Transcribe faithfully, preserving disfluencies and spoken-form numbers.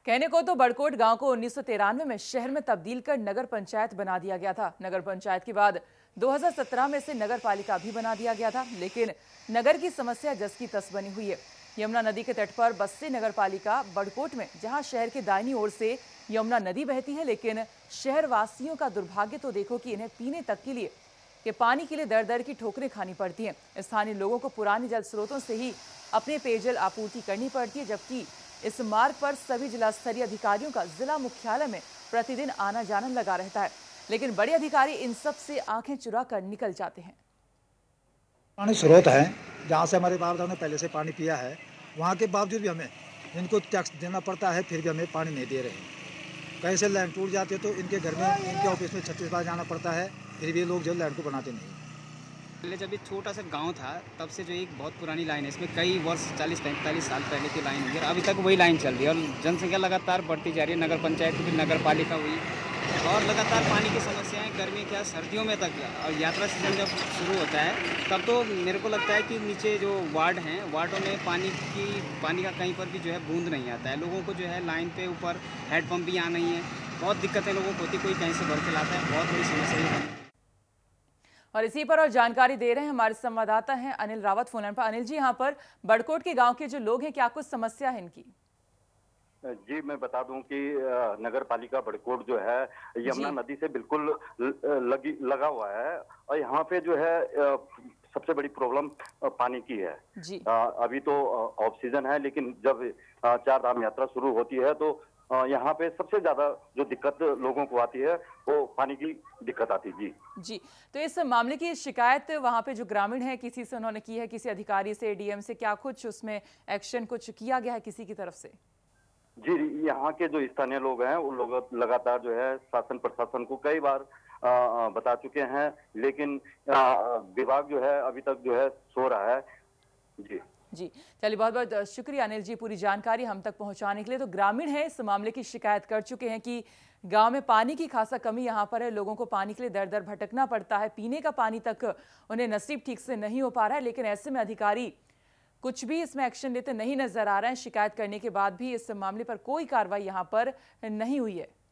कहने को तो बड़कोट गांव को उन्नीस सौ तिरानवे में शहर में तब्दील कर नगर पंचायत बना दिया गया था। नगर पंचायत के बाद दो हज़ार सत्रह में इसे नगर पालिका भी बना दिया गया था, लेकिन नगर की समस्या जस की तस बनी हुई है। यमुना नदी के तट पर बस्ती नगर पालिका बड़कोट में, जहां शहर के दाहिनी ओर से यमुना नदी बहती है, लेकिन शहर वासियों का दुर्भाग्य तो देखो कि इन्हें पीने तक के लिए के पानी के लिए दर दर की ठोकरें खानी पड़ती हैं। स्थानीय लोगों को पुराने जल स्रोतों से ही अपने पेयजल आपूर्ति करनी पड़ती है, जबकि इस मार्ग पर सभी जिला स्तरीय अधिकारियों का जिला मुख्यालय में प्रतिदिन आना जाना लगा रहता है, लेकिन बड़े अधिकारी इन सब से आंखें चुरा कर निकल जाते हैं। पानी स्रोत है जहाँ से हमारे बाप दादा ने पहले से पानी पिया है, वहाँ के बावजूद भी हमें इनको टैक्स देना पड़ता है, फिर भी हमें पानी नहीं दे रहे हैं। कहीं से लाइन टूट जाती है तो इनके घर में, इनके ऑफिस में छत्तीस बार जाना पड़ता है, फिर भी लोग जो लाइन को बनाते नहीं। पहले जब ये छोटा सा गांव था तब से जो एक बहुत पुरानी लाइन है, इसमें कई वर्ष चालीस पैंतालीस साल पहले की लाइन हुई है, अभी तक वही लाइन चल रही है और जनसंख्या लगातार बढ़ती जा रही है। नगर पंचायत की भी नगर पालिका हुई और लगातार पानी की समस्याएं गर्मी क्या सर्दियों में तक, और यात्रा सीजन जब शुरू होता है तब तो मेरे को लगता है कि नीचे जो वार्ड हैं वार्डों में पानी की पानी का कहीं पर भी जो है बूंद नहीं आता है। लोगों को जो है लाइन पे ऊपर हैंडपम्प भी यहाँ नहीं है, बहुत दिक्कतें लोगों को होती, कोई कहीं से भर के लाता है, बहुत बड़ी समस्या है। और इसी पर और जानकारी दे रहे हैं हमारे संवाददाता हैं अनिल रावत फोन पर। अनिल जी, यहाँ पर बड़कोट के गांव के जो लोग हैं, क्या कुछ समस्या है इनकी? जी, मैं बता दूं कि नगर पालिका बड़कोट जो है यमुना नदी से बिल्कुल लगी लगा हुआ है और यहाँ पे जो है सबसे बड़ी प्रॉब्लम पानी की है। जी। अभी तो ऑफ सीजन है, लेकिन जब चार धाम यात्रा शुरू होती है तो यहाँ पे सबसे ज्यादा जो दिक्कत लोगों को आती है वो पानी की दिक्कत आती है। जी जी तो इस मामले की शिकायत वहाँ पे जो ग्रामीण है किसी से उन्होंने की है, किसी अधिकारी से, डीएम से, क्या कुछ उसमें एक्शन कुछ किया गया है किसी की तरफ से? जी, यहाँ के जो स्थानीय लोग हैं वो लोग लगातार जो है शासन प्रशासन को कई बार आ, बता चुके हैं, लेकिन विभाग जो है अभी तक जो है सो रहा है। जी जी चलिए, बहुत बहुत शुक्रिया अनिल जी पूरी जानकारी हम तक पहुंचाने के लिए। तो ग्रामीण है इस मामले की शिकायत कर चुके हैं कि गांव में पानी की खासा कमी यहाँ पर है, लोगों को पानी के लिए दर दर भटकना पड़ता है, पीने का पानी तक उन्हें नसीब ठीक से नहीं हो पा रहा है, लेकिन ऐसे में अधिकारी कुछ भी इसमें एक्शन लेते नहीं नजर आ रहे हैं। शिकायत करने के बाद भी इस मामले पर कोई कार्रवाई यहाँ पर नहीं हुई है।